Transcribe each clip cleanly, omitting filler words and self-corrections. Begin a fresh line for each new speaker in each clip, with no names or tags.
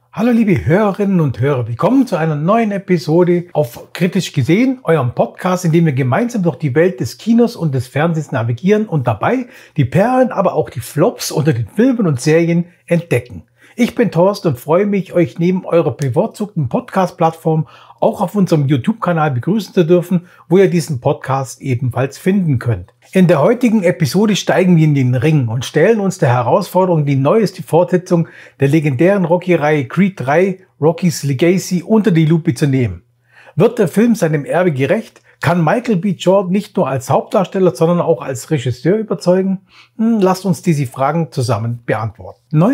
Hallo liebe Hörerinnen und Hörer, willkommen zu einer neuen Episode auf Kritisch gesehen, eurem Podcast, in dem wir gemeinsam durch die Welt des Kinos und des Fernsehens navigieren und dabei die Perlen, aber auch die Flops unter den Filmen und Serien entdecken. Ich bin Thorsten und freue mich, euch neben eurer bevorzugten Podcast-Plattform auch auf unserem YouTube-Kanal begrüßen zu dürfen, wo ihr diesen Podcast ebenfalls finden könnt. In der heutigen Episode steigen wir in den Ring und stellen uns der Herausforderung, die neueste Fortsetzung der legendären Rocky-Reihe Creed 3, Rocky's Legacy, unter die Lupe zu nehmen. Wird der Film seinem Erbe gerecht? Kann Michael B. Jordan nicht nur als Hauptdarsteller, sondern auch als Regisseur überzeugen? Lasst uns diese Fragen zusammen beantworten.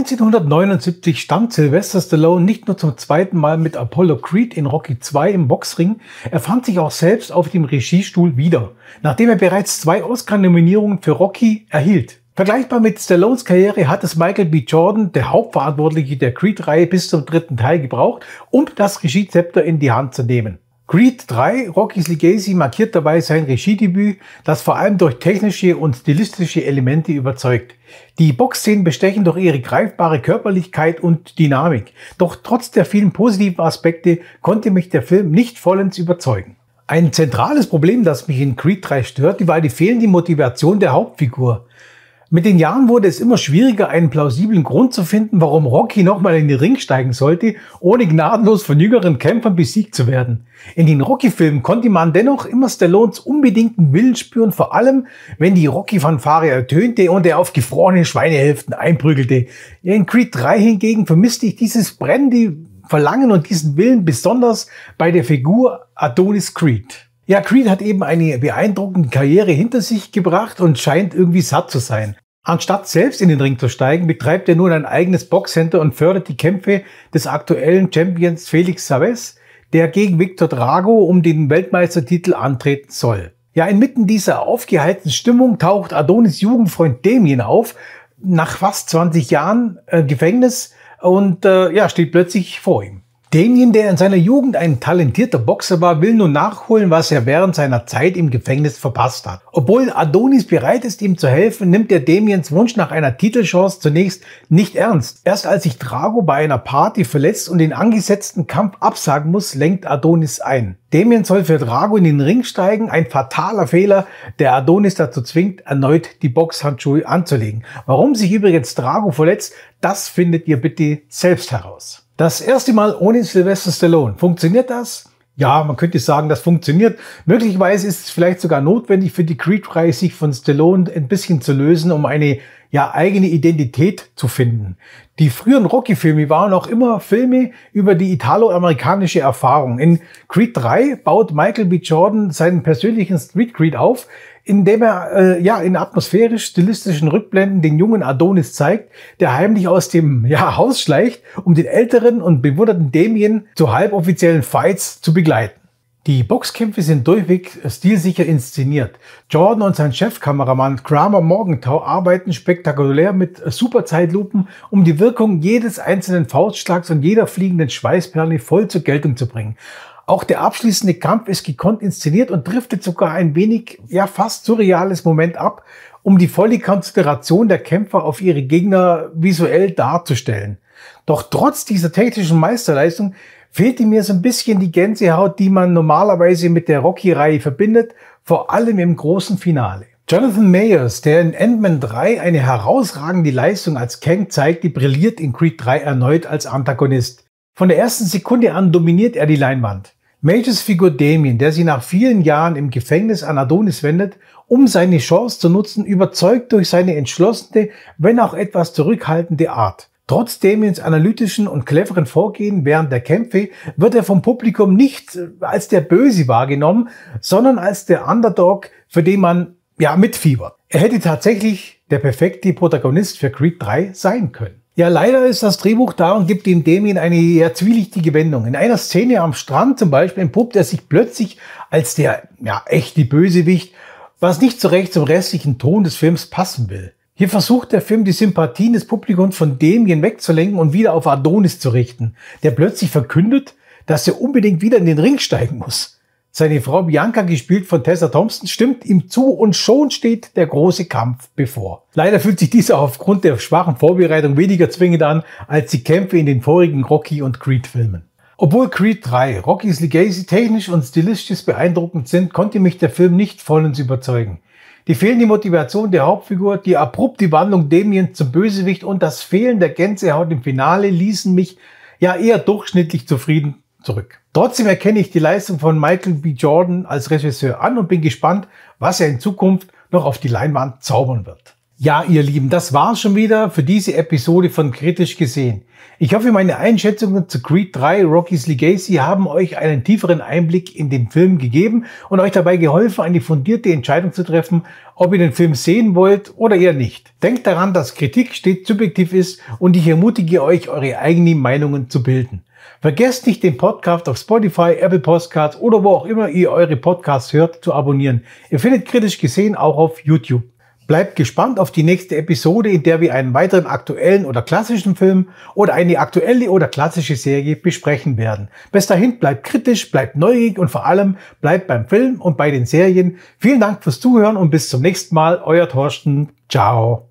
1979 stand Sylvester Stallone nicht nur zum zweiten Mal mit Apollo Creed in Rocky 2 im Boxring, er fand sich auch selbst auf dem Regiestuhl wieder, nachdem er bereits 2 Oscar-Nominierungen für Rocky erhielt. Vergleichbar mit Stallones Karriere hat es Michael B. Jordan, der Hauptverantwortliche der Creed-Reihe, bis zum 3. Teil gebraucht, um das Regiezepter in die Hand zu nehmen. Creed 3, Rocky's Legacy, markiert dabei sein Regiedebüt, das vor allem durch technische und stilistische Elemente überzeugt. Die Boxszenen bestechen durch ihre greifbare Körperlichkeit und Dynamik. Doch trotz der vielen positiven Aspekte konnte mich der Film nicht vollends überzeugen. Ein zentrales Problem, das mich in Creed 3 stört, war die fehlende Motivation der Hauptfigur. Mit den Jahren wurde es immer schwieriger, einen plausiblen Grund zu finden, warum Rocky nochmal in den Ring steigen sollte, ohne gnadenlos von jüngeren Kämpfern besiegt zu werden. In den Rocky-Filmen konnte man dennoch immer Stallones unbedingten Willen spüren, vor allem wenn die Rocky-Fanfare ertönte und er auf gefrorene Schweinehälften einprügelte. In Creed 3 hingegen vermisste ich dieses brennende Verlangen und diesen Willen besonders bei der Figur Adonis Creed. Ja, Creed hat eben eine beeindruckende Karriere hinter sich gebracht und scheint irgendwie satt zu sein. Anstatt selbst in den Ring zu steigen, betreibt er nun ein eigenes Boxcenter und fördert die Kämpfe des aktuellen Champions Felix Savez, der gegen Victor Drago um den Weltmeistertitel antreten soll. Ja, inmitten dieser aufgeheizten Stimmung taucht Adonis Jugendfreund Damien auf, nach fast 20 Jahren Gefängnis und steht plötzlich vor ihm. Damien, der in seiner Jugend ein talentierter Boxer war, will nun nachholen, was er während seiner Zeit im Gefängnis verpasst hat. Obwohl Adonis bereit ist, ihm zu helfen, nimmt er Damiens Wunsch nach einer Titelchance zunächst nicht ernst. Erst als sich Drago bei einer Party verletzt und den angesetzten Kampf absagen muss, lenkt Adonis ein. Damien soll für Drago in den Ring steigen, ein fataler Fehler, der Adonis dazu zwingt, erneut die Boxhandschuhe anzulegen. Warum sich übrigens Drago verletzt, das findet ihr bitte selbst heraus. Das erste Mal ohne Sylvester Stallone. Funktioniert das? Ja, man könnte sagen, das funktioniert. Möglicherweise ist es vielleicht sogar notwendig für die Creed-Reihe, sich von Stallone ein bisschen zu lösen, um eine eigene Identität zu finden. Die früheren Rocky-Filme waren auch immer Filme über die italo-amerikanische Erfahrung. In Creed 3 baut Michael B. Jordan seinen persönlichen Street Creed auf, indem er in atmosphärisch-stilistischen Rückblenden den jungen Adonis zeigt, der heimlich aus dem Haus schleicht, um den älteren und bewunderten Damien zu halboffiziellen Fights zu begleiten. Die Boxkämpfe sind durchweg stilsicher inszeniert. Jordan und sein Chefkameramann Kramer Morgenthau arbeiten spektakulär mit Superzeitlupen, um die Wirkung jedes einzelnen Faustschlags und jeder fliegenden Schweißperle voll zur Geltung zu bringen. Auch der abschließende Kampf ist gekonnt inszeniert und driftet sogar ein wenig, fast surreales Moment ab, um die volle Konzentration der Kämpfer auf ihre Gegner visuell darzustellen. Doch trotz dieser technischen Meisterleistung fehlte mir so ein bisschen die Gänsehaut, die man normalerweise mit der Rocky-Reihe verbindet, vor allem im großen Finale. Jonathan Majors, der in Ant-Man 3 eine herausragende Leistung als Kang zeigte, brilliert in Creed 3 erneut als Antagonist. Von der ersten Sekunde an dominiert er die Leinwand. Majors Figur Damien, der sich nach vielen Jahren im Gefängnis an Adonis wendet, um seine Chance zu nutzen, überzeugt durch seine entschlossene, wenn auch etwas zurückhaltende Art. Trotz Damiens analytischen und cleveren Vorgehen während der Kämpfe wird er vom Publikum nicht als der Böse wahrgenommen, sondern als der Underdog, für den man mitfiebert. Er hätte tatsächlich der perfekte Protagonist für Creed 3 sein können. Ja, leider ist das Drehbuch da und gibt dem Damien eine zwielichtige Wendung. In einer Szene am Strand zum Beispiel entpuppt er sich plötzlich als der echte Bösewicht, was nicht so recht zum restlichen Ton des Films passen will. Hier versucht der Film, die Sympathien des Publikums von Damien wegzulenken und wieder auf Adonis zu richten, der plötzlich verkündet, dass er unbedingt wieder in den Ring steigen muss. Seine Frau Bianca, gespielt von Tessa Thompson, stimmt ihm zu und schon steht der große Kampf bevor. Leider fühlt sich dieser aufgrund der schwachen Vorbereitung weniger zwingend an als die Kämpfe in den vorigen Rocky- und Creed-Filmen. Obwohl Creed 3, Rocky's Legacy, technisch und stilistisch beeindruckend sind, konnte mich der Film nicht vollends überzeugen. Die fehlende Motivation der Hauptfigur, die abrupte Wandlung Damiens zum Bösewicht und das Fehlen der Gänsehaut im Finale ließen mich ja eher durchschnittlich zufrieden zurück. Trotzdem erkenne ich die Leistung von Michael B. Jordan als Regisseur an und bin gespannt, was er in Zukunft noch auf die Leinwand zaubern wird. Ja, ihr Lieben, das war's schon wieder für diese Episode von Kritisch gesehen. Ich hoffe, meine Einschätzungen zu Creed 3 Rocky's Legacy haben euch einen tieferen Einblick in den Film gegeben und euch dabei geholfen, eine fundierte Entscheidung zu treffen, ob ihr den Film sehen wollt oder eher nicht. Denkt daran, dass Kritik stets subjektiv ist und ich ermutige euch, eure eigenen Meinungen zu bilden. Vergesst nicht, den Podcast auf Spotify, Apple Podcasts oder wo auch immer ihr eure Podcasts hört, zu abonnieren. Ihr findet Kritisch gesehen auch auf YouTube. Bleibt gespannt auf die nächste Episode, in der wir einen weiteren aktuellen oder klassischen Film oder eine aktuelle oder klassische Serie besprechen werden. Bis dahin bleibt kritisch, bleibt neugierig und vor allem bleibt beim Film und bei den Serien. Vielen Dank fürs Zuhören und bis zum nächsten Mal. Euer Thorsten. Ciao.